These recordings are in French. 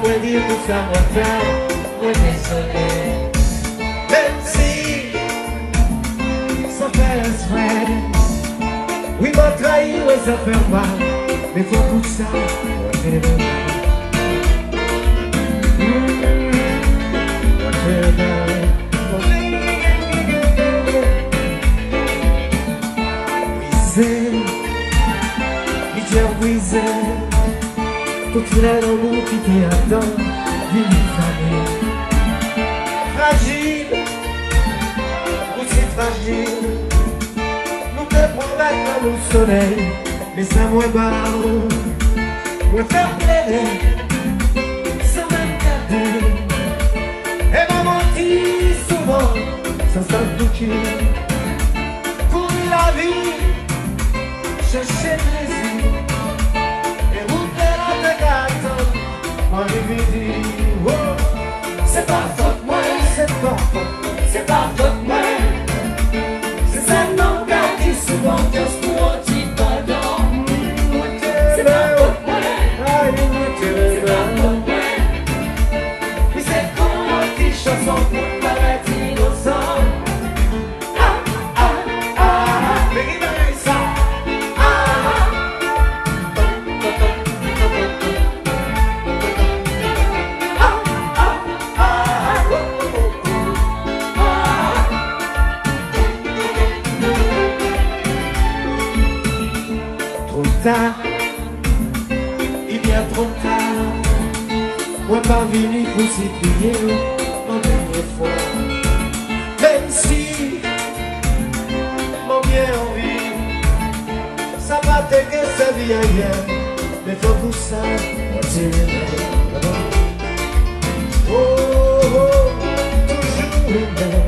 veux dire tout ça, mon frère, moi désolé. Même si ça fait un sweat, oui, m'a trahi, oui, ça fait mal, mais faut tout ça, moi désolé. Brisé, toute l'amour qui t'attend, d'une famille fragile, aussi fragile. Nous te promettons le soleil, mais ça moins barre, moins faire plaider, sans même garder. Et m'a menti souvent, sans s'en douter, pour la vie, chercher plaisir. C'est pas faute moi, c'est pas faute, c'est pas faute moi. C'est ça non qui souvent juste pour un petit pardon. C'est pas faute moi, c'est pas faute moi. Puis c'est comme un petit chanson pour le paradis innocent. Ah ah ah, mais il m'a dit ça. Tard, il y a trop tard. Moi pas venu pour s'y plier en dernière fois. Même si mon bien envie, ça va te que sa vie ailleurs. Mais faut pour ça, oh, oh, toujours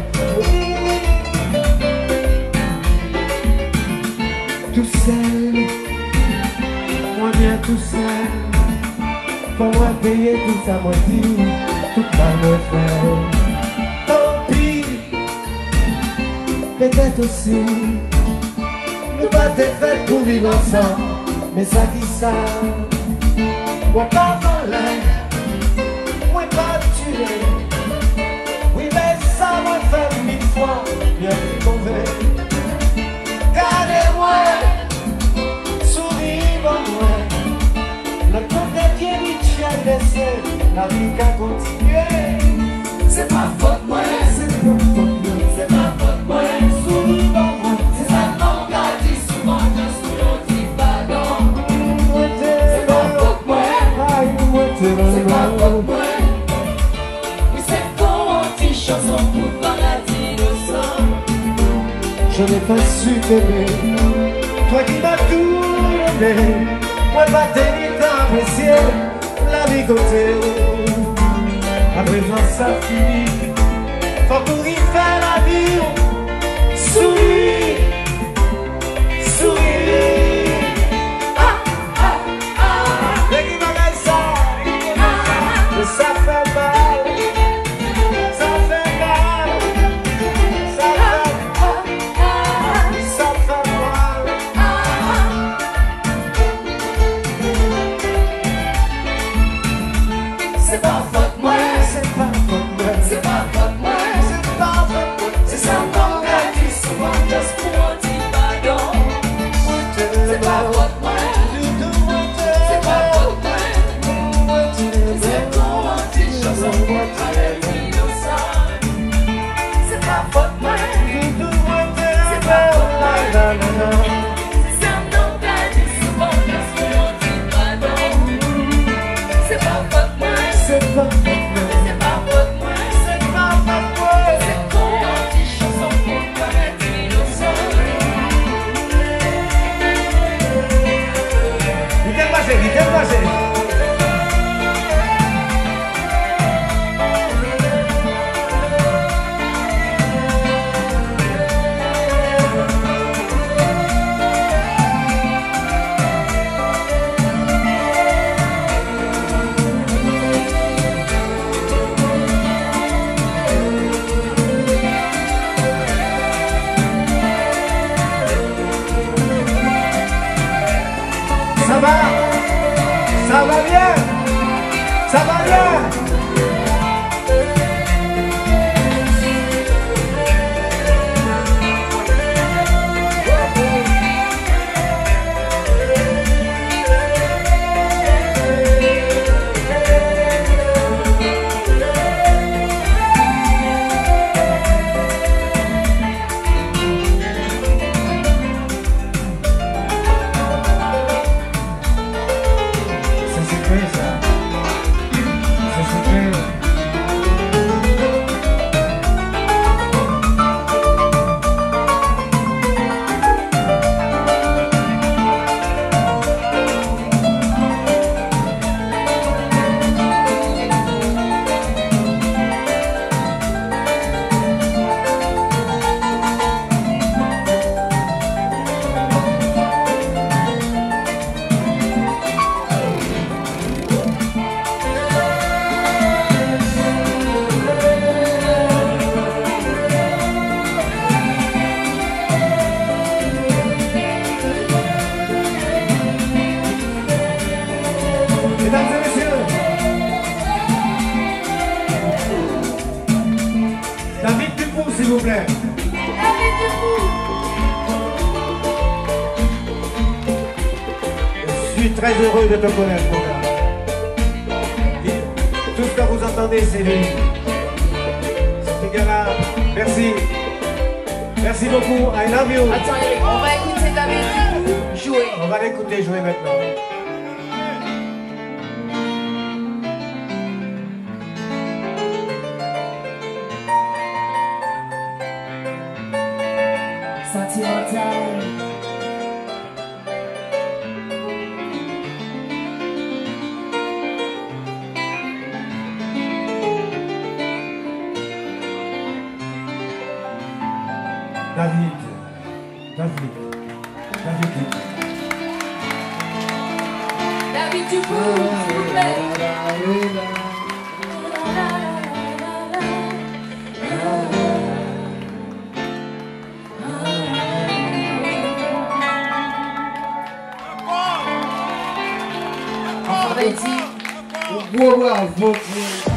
tout seul. Moi bien tout seul, pour moi payer tout ça, moi dit, tout va me faire. Tant pis, peut-être aussi, nous pas des fêtes pour vivre ensemble, mais ça qui ça, moi pas voler, moi pas tuer. Oui mais ça m'a fait 1000 fois, bien plus mauvais. Gardez-moi. La vie qui a continué. C'est pas faute moi, c'est pas faute moi, c'est pas faute moi. Souris pas moi, c'est ça non qu'a dit souvent juste pour un petit pardon. C'est pas faute moi, c'est pas faute moi. Mais c'est pour un petit chanson pour le paradis innocent. Je n'ai pas su t'aimer, toi qui m'as tout aimé. Moi pas t'aimer t'apprécier. La vie côté, à présent ça finit. Faut pour y faire la vie. Souris, souris. Ah, ah, ah. Mais qui m'a dit ça, mais ça fait mal. Ça fait mal. Ça fait mal. Ça fait mal. C'est pas faute moi, c'est pas faute moi, c'est pas faute moi, c'est pas faute moi. C'est ça mon gars qui souvent juste pour un petit pardon. C'est pas faute moi, c'est pas faute moi. C'est pour un petit chanson pour le paradis innocent. C'est pas faute moi, c'est pas faute moi. C'est ça mon gars qui souvent juste pour un petit pardon. C'est pas faute moi. C'est pas faute moi, c'est pas faute moi, c'est pas faute moi. C'est pour un petit chanson pour le paradis innocent. Vite passé, vite passé. Ça va bien, Ça va bien. Mesdames et messieurs, David Dupont, s'il vous plaît. David Dupont. Je suis très heureux de te connaître, mon gars. Tout ce que vous entendez, c'est lui. Ce gars-là, merci. Merci beaucoup, I love you. Attends Eric, on va écouter David Dupont jouer. On va l'écouter jouer maintenant. Sentimental. David David Dupont, s'il vous plaît. On va dire. Bravo.